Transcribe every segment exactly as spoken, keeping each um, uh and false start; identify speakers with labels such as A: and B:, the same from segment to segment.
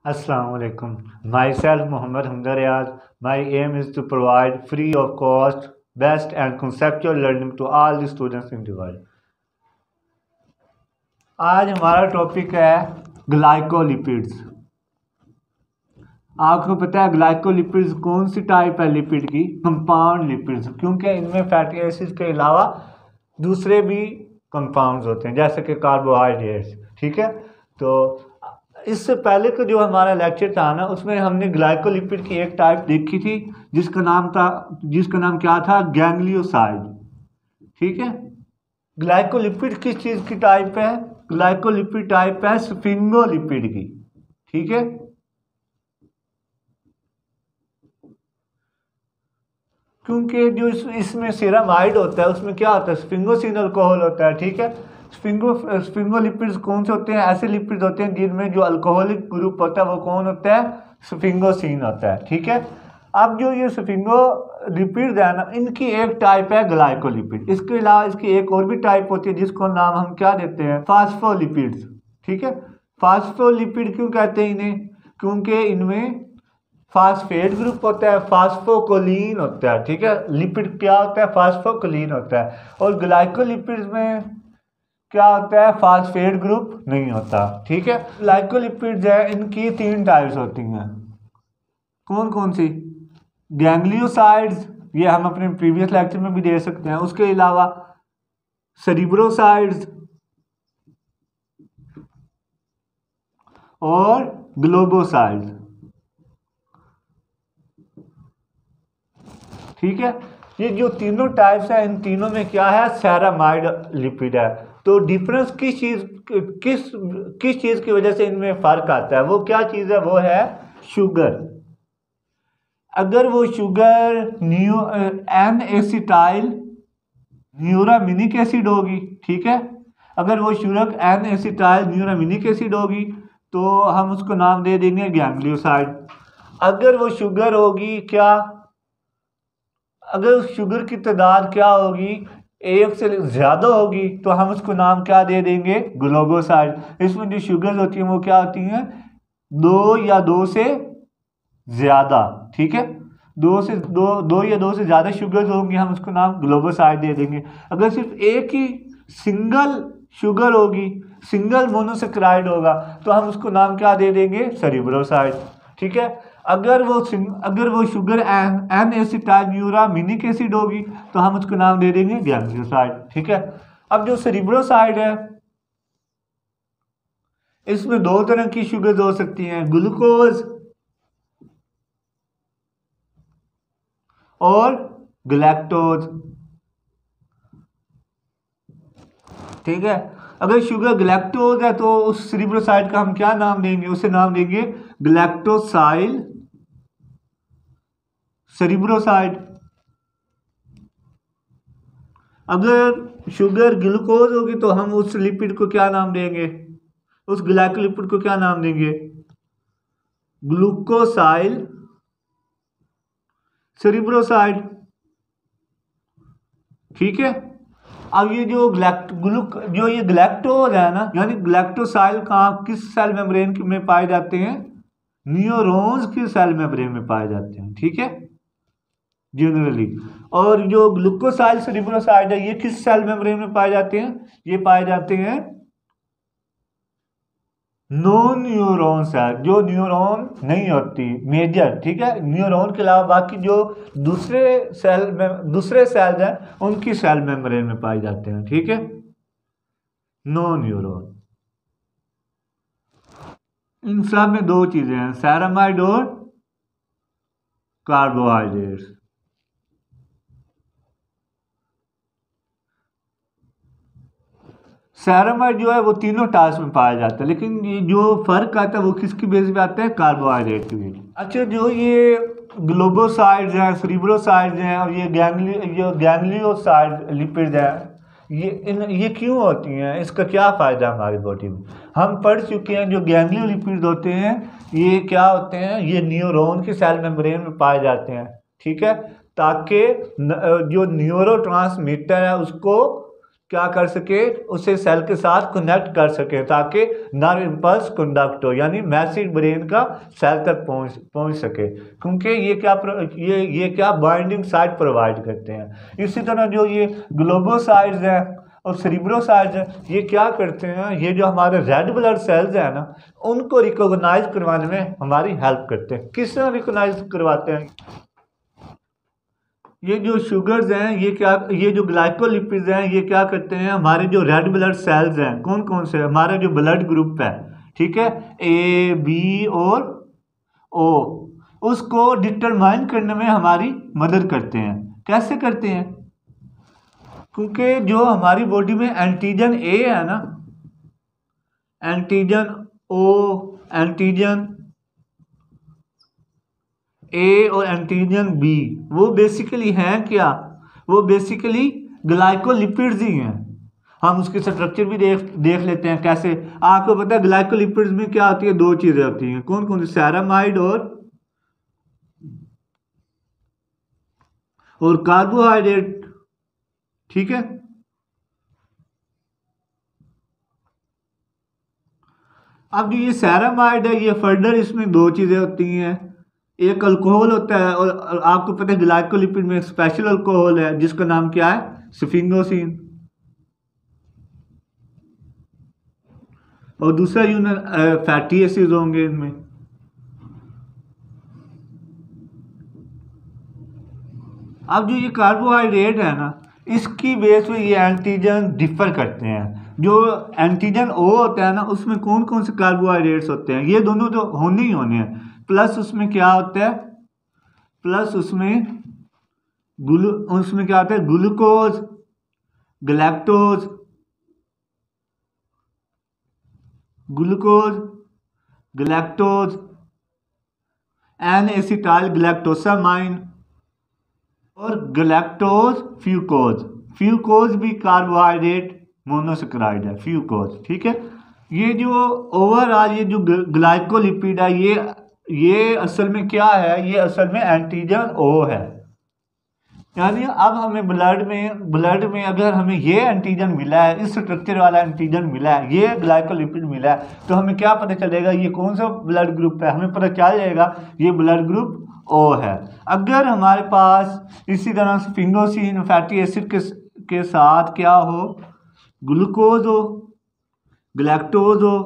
A: Assalamu alaikum. Myself Muhammad Hamza Riaz. My aim is to provide free of cost, best and conceptual learning to all the students in the world. आज हमारा topic है glycolipids. आपको पता है glycolipids कौन सी type है lipid की? कंपाउंड लिपिड्स, क्योंकि इनमें फैटी एसिड्स के अलावा दूसरे भी कंपाउंड्स होते हैं जैसे कि कार्बोहाइड्रेट्स। ठीक है, तो इससे पहले का जो हमारा लेक्चर था ना, उसमें हमने ग्लाइकोलिपिड की एक टाइप देखी थी जिसका नाम था जिसका नाम क्या था गैंग्लियोसाइड। ठीक है, ग्लाइकोलिपिड किस चीज़ की टाइप है? ग्लाइकोलिपिड टाइप है स्फिंगोलिपिड की। ठीक है, क्योंकि जो इस, इसमें सेरामाइड होता है उसमें क्या होता है? स्फिंगोसिन अल्कोहल होता है। ठीक है, स्फिंगो स्फिंगोलिपिड्स कौन से होते हैं? ऐसे लिपिड्स होते हैं जिनमें जो अल्कोहलिक ग्रुप होता है वो कौन होता है? स्फिंगोसिन होता है। ठीक है, अब जो ये स्फिंगोलिपिड्स है ना, इनकी एक टाइप है ग्लाइकोलिपिड। इसके अलावा इसकी एक और भी टाइप होती है जिसको नाम हम क्या देते हैं? फास्फोलिपिड्स। ठीक है, फास्फोलिपिड क्यों कहते हैं इन्हें? क्योंकि इनमें फास्फेट ग्रुप होता है, फास्फोकोलिन होता है। ठीक है, लिपिड क्या होता है? फास्फोकोलिन होता है। और ग्लाइकोलिपिड्स में क्या होता है? फास्फेट ग्रुप नहीं होता। ठीक है, ग्लाइकोलिपिड्स है, इनकी तीन टाइप्स होती हैं। कौन कौन सी? गैंग्लियोसाइड्स, ये हम अपने प्रीवियस लेक्चर में भी दे सकते हैं। उसके अलावा सेरिब्रोसाइड्स और ग्लोबोसाइड्स। ठीक है, ये जो तीनों टाइप्स है, इन तीनों में क्या है? सेरामाइड लिपिड है। तो डिफरेंस किस चीज किस किस चीज की वजह से इनमें फर्क आता है? वो क्या चीज है? वो है शुगर। अगर वो sugar new N acetyl neuraminic acid होगी, ठीक है, अगर वो sugar N acetyl neuraminic acid होगी तो हम उसको नाम दे देंगे गैंग्लियोसाइड। अगर वो शुगर होगी क्या? अगर शुगर की तादाद क्या होगी? एक से ज़्यादा होगी तो हम उसको नाम क्या दे देंगे? ग्लोबोसाइड। इसमें जो शुगर होती हैं वो क्या होती हैं? दो या दो से ज़्यादा। ठीक है, दो से दो दो या दो से ज़्यादा शुगर होंगी, हम उसको नाम ग्लोबोसाइड दे देंगे। अगर सिर्फ एक ही सिंगल शुगर होगी, सिंगल मोनोसेक्राइड होगा, तो हम उसको नाम क्या दे देंगे? सेरिब्रोसाइड। ठीक है, अगर वो अगर वो sugar N acetyl neuraminic acid होगी तो हम उसको नाम दे देंगे गैंग्लियोसाइड। ठीक है, अब जो सेरिब्रोसाइड है इसमें दो तरह की शुगर हो सकती हैं, ग्लूकोज और ग्लैक्टोज। ठीक है, अगर शुगर ग्लैक्टोज है तो उस सेरिब्रोसाइड का हम क्या नाम देंगे? उसे नाम देंगे ग्लैक्टोसाइल सेरिब्रोसाइड। अगर शुगर ग्लूकोज होगी तो हम उस लिपिड को क्या नाम देंगे? उस ग्लाइकोलिपिड को क्या नाम देंगे? ग्लूकोसाइल सेरिब्रोसाइड। ठीक है, अब ये जो ग्लैक्ट ग्लूक जो ये ग्लैक्टोज है ना, यानी ग्लैक्टोसाइल कहाँ किस सेल मेम्ब्रेन में पाए जाते हैं? न्यूरॉन्स के सेल मेम्ब्रेन में पाए जाते हैं। ठीक है, जनरली। और जो ग्लूकोसाइल सेरिब्रोसाइड है ये किस सेल मेम्ब्रेन में पाए जाते हैं? ये पाए जाते हैं नॉन न्यूरॉन सेल, जो न्यूरॉन नहीं होती मेजर। ठीक है, न्यूरॉन के अलावा बाकी जो दूसरे सेल में दूसरे सेल्स हैं उनकी सेल मेम्ब्रेन में पाए जाते हैं। ठीक है, नो न्यूरॉन। इन सब में दो चीजें हैं, सेरामाइड और कार्बोहाइड्रेट्स। सेरामाइड जो है वो तीनों टाइप्स में पाया जाता है, लेकिन ये जो फर्क आता है वो किसकी बेस पे आता है? कार्बोहाइड्रेट की बेस। अच्छा, जो ये ग्लोबोसाइड्स हैं, सेरिब्रोसाइड्स हैं और ये गैंग्ली जो गैंग्लियोसाइड लिपिड्स हैं, ये इन ये क्यों होती हैं? इसका क्या फ़ायदा है हमारी बॉडी में? हम पढ़ चुके हैं जो गैंग्लियोलिपिड्स होते हैं ये क्या होते हैं? ये न्यूरॉन के सेल मेम्ब्रेन में पाए जाते हैं। ठीक है, ताकि जो न्यूरोट्रांसमीटर है उसको क्या कर सके, उसे सेल के साथ कनेक्ट कर सके ताकि नर्व इम्पल्स कंडक्ट हो, यानी मैसेज ब्रेन का सेल तक पहुंच पहुंच सके, क्योंकि ये क्या ये ये क्या बाइंडिंग साइट प्रोवाइड करते हैं। इसी तरह जो ये ग्लोबोसाइड्स हैं और सेरिब्रोसाइड्स हैं, ये क्या करते हैं, ये जो हमारे रेड ब्लड सेल्स हैं ना, उनको रिकॉग्नाइज करवाने में हमारी हेल्प करते हैं। किस तरह रिकॉग्नाइज करवाते हैं, ये जो शुगर्स हैं, ये क्या, ये जो ग्लाइकोलिपिड्स हैं, ये क्या करते हैं, हमारे जो रेड ब्लड सेल्स हैं, कौन कौन से, हमारा जो ब्लड ग्रुप है, ठीक है, ए बी और ओ, उसको डिटरमाइन करने में हमारी मदद करते हैं। कैसे करते हैं, क्योंकि जो हमारी बॉडी में एंटीजन ए है ना, एंटीजन ओ, एंटीजन ए और एंटीजन बी, वो बेसिकली हैं क्या, वो बेसिकली ग्लाइकोलिपिड्स ही हैं। हम उसके स्ट्रक्चर भी देख देख लेते हैं कैसे। आपको पता है ग्लाइकोलिपिड्स में क्या होती है, दो चीज़ें होती हैं, कौन कौन सी, सेरामाइड और और कार्बोहाइड्रेट, ठीक है। अब जो ये सेरामाइड है, ये फर्दर इसमें दो चीज़ें होती हैं, एक अल्कोहल होता है और आपको पता है ग्लाइकोलिपिड में एक स्पेशल अल्कोहल है जिसका नाम क्या है, स्फिंगोसिन, और दूसरा यूनिट फैटी एसिड होंगे इनमें। अब जो ये कार्बोहाइड्रेट है ना, इसकी बेस पे ये एंटीजन डिफर करते हैं। जो एंटीजन ओ होता है ना, उसमें कौन कौन से कार्बोहाइड्रेट्स होते हैं, ये दोनों तो होने ही होने हैं, प्लस उसमें क्या होता है, प्लस उसमें ग्लू उसमें क्या होता है, glucose, galactose, glucose, galactose, N acetyl galactosamine और गैलेक्टोज फ्यूकोज। फ्यूकोज भी कार्बोहाइड्रेट मोनोसेक्राइड है, फ्यूकोज, ठीक है। ये जो ओवरऑल ये जो ग्लाइकोलिपिड है, ये ये असल में क्या है, ये असल में एंटीजन ओ है। यानी अब हमें ब्लड में ब्लड में अगर हमें ये एंटीजन मिला है, इस स्ट्रक्चर वाला एंटीजन मिला है, ये ग्लाइकोलिपिड मिला है, तो हमें क्या पता चलेगा, ये कौन सा ब्लड ग्रुप है, हमें पता चल जाएगा ये ब्लड ग्रुप ओ है। अगर हमारे पास इसी तरह से स्फिंगोसिन फैटी एसिड के के साथ क्या हो, ग्लूकोज हो, गैलेक्टोज हो,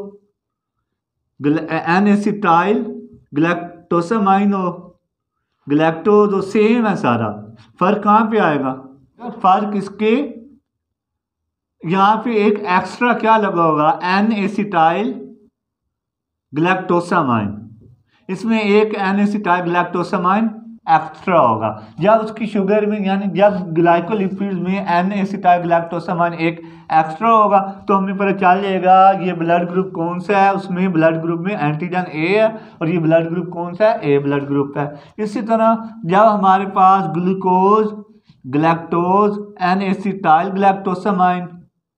A: एन एसिटाइल गैलेक्टोसामाइन हो, गैलेक्टोज हो, सेम है सारा, फर्क कहाँ पे आएगा, फर्क इसके यहाँ पे एक एक्स्ट्रा क्या लगा होगा, एन एसिटाइल गैलेक्टोसामाइन, इसमें एक एन एसिटाइल गैलेक्टोसामाइन एक्स्ट्रा होगा। जब उसकी शुगर में यानी जब ग्लाइकोलिपिड्स में एन एसिटाइल गैलेक्टोसामाइन एक एक्स्ट्रा होगा, तो हमें पता चल जाएगा ये ब्लड ग्रुप कौन सा है, उसमें ब्लड ग्रुप में एंटीजन ए है और ये ब्लड ग्रुप कौन सा है, ए ब्लड ग्रुप है। इसी तरह जब हमारे पास glucose, galactose, N acetyl galactosamine,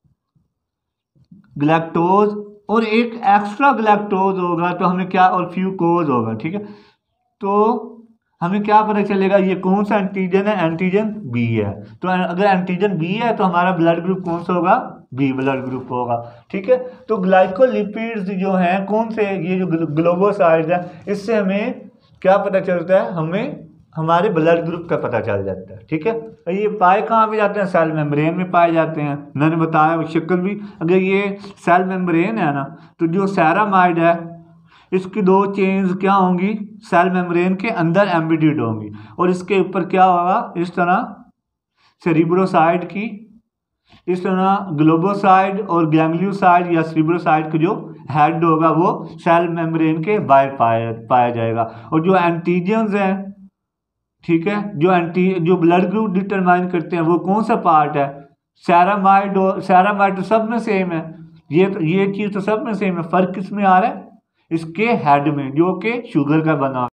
A: galactose और एक एक्स्ट्रा गैलेक्टोज होगा, तो हमें क्या, और फ्यूकोज होगा, ठीक है। तो हमें क्या पता चलेगा ये कौन सा एंटीजन है, एंटीजन बी है। तो अगर एंटीजन बी है तो हमारा ब्लड ग्रुप कौन सा होगा, बी ब्लड ग्रुप होगा, ठीक है। तो ग्लाइकोलिपिड्स जो हैं कौन से, ये जो ग्लोबोसाइड्स हैं, इससे हमें क्या पता चलता है, हमें हमारे ब्लड ग्रुप का पता चल जाता है, ठीक है। ये पाए कहाँ पे जाते हैं, सेल मेम्ब्रेन में पाए जाते हैं। मैंने बताया शक्ल भी, अगर ये सेल मेम्ब्रेन है ना, तो जो सेरामाइड है इसकी दो चेन्स क्या होंगी, सेल मेम्ब्रेन के अंदर एम्बेडेड होंगी, और इसके ऊपर क्या होगा, इस तरह सेरिब्रोसाइड की, इस तरह ग्लोबोसाइड और गैंग्लियोसाइड या सेरिब्रोसाइड का जो हेड होगा वो सेल मेम्ब्रेन के बाहर पाया पाया जाएगा। और जो एंटीजन्स हैं, ठीक है, जो एंटी जो ब्लड ग्रुप डिटरमाइन करते हैं वो कौन सा पार्ट है, सेरामाइड और सेरामाइड तो सब में सेम है, ये ये चीज़ तो सब में सेम है, फर्क किस में आ रहा है, इसके हेड में जो कि शुगर का बना